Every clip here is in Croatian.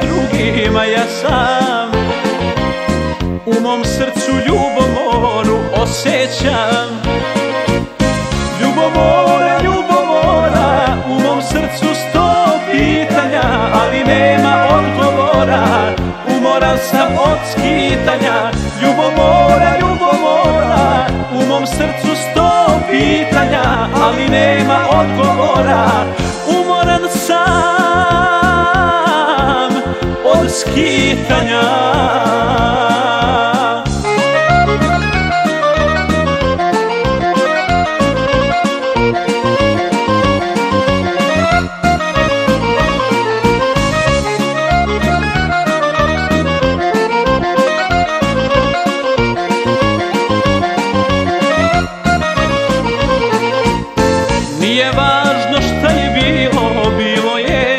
drugima ja sam. U mom srcu ljubomoru osjećam. Ljubomora, ljubomora, u mom srcu 100 pitanja, ali nema odgovora, umoran sam od skitanja. Ljubomora, ljubomora, u mom srcu 100 pitanja, ali nema odgovora, umoran sam od skitanja. Nije važno šta je bilo, bilo je,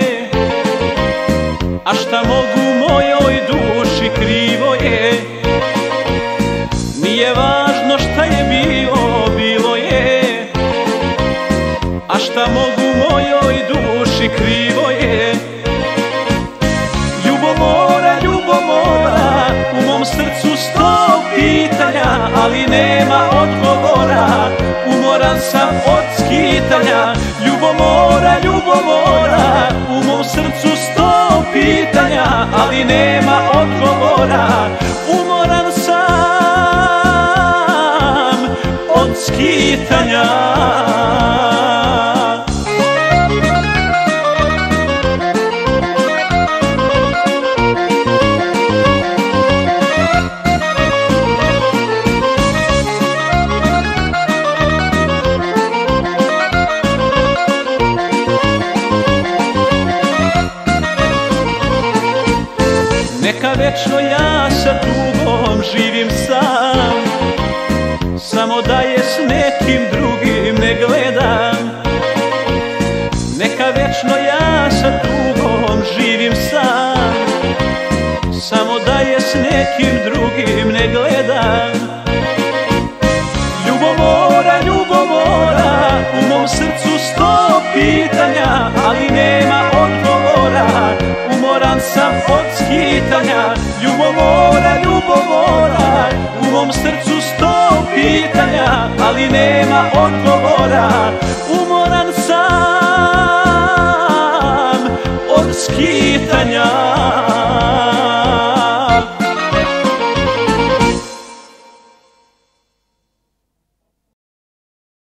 a šta mogu mojoj duši krivo je. Nije važno šta je bilo, bilo je, a šta mogu mojoj duši krivo je. Ljubomora, ljubomora, u mom srcu 100 pitanja, ali nema odgovora, umoran sam od skitanja. Ljubomora, ljubomora, u mom srcu 100 pitanja, ali nema odgovora, umoran sam od skitanja. Neka večno ja sa drugom živim sam, samo da je s nekim drugim ne gledam. Neka večno ja sa drugom živim sam, samo da je s nekim drugim ne gledam. Ljubomora, ljubomora, u mom srcu 100 pitanja, ali nema odgovora, umoran sam od skitanja. Ljubomora, ljubomora, u mom srcu 100 pitanja, ali nema